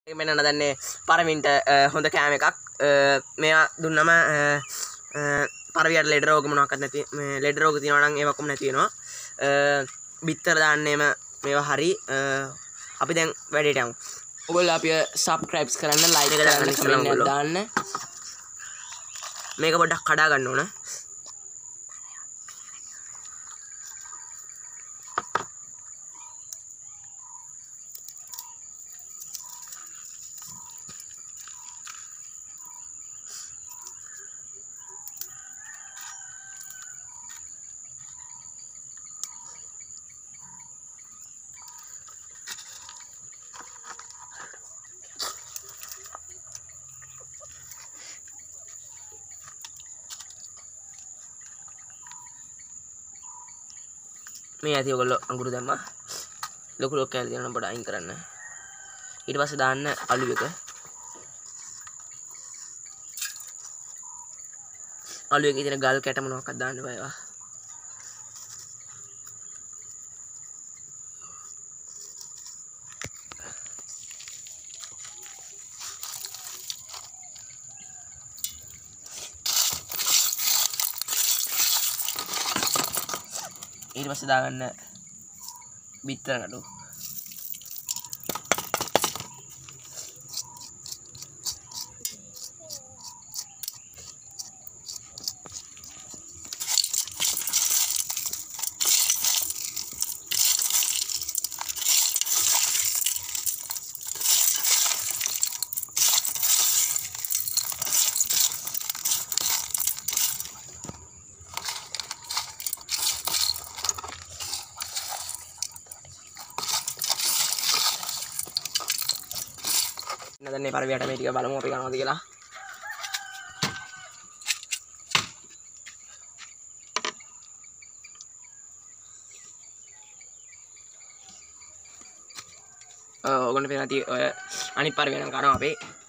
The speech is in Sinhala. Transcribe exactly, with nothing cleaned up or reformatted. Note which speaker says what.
Speaker 1: මෙන්න දන්නේ පරමින්ට හොඳ කෑම එකක් මේවා දුන්නම පරවියට ලෙඩ රෝග මොනවාක්වත් නැති මේ ලෙඩ රෝග තියෙනවා නම් ඒවක්ම නැති වෙනවා බිත්තර දාන්නෙම මේවා හරි අපි දැන් වැඩේට යමු ඔයගොල්ලෝ අපිව subscribe කරන්න like කරන්න comment එකක් දාන්න මේක පොඩ්ඩක් කඩා ගන්න ඕන මේ ඇති ඔයගොල්ලෝ අඟුරු දැම්මා ලොකු ලොකු කැලේ දෙනවා පොඩ අයින් කරන්න ඊට පස්සේ දාන්න අලු එක අලු එකේ තියෙන ගල් කැට මොනවාක්වත් දාන්න බෑ ඒවා ඊට පස්සේ දාගන්න බිත්තර නඩු නදන්නේ පරවියට මේ ටික බලමු අපි කනවාද කියලා ඔය ඔයගොල්ලෝ පේන ඇති ඔය අනිත් පරවිය නම් කනවා අපි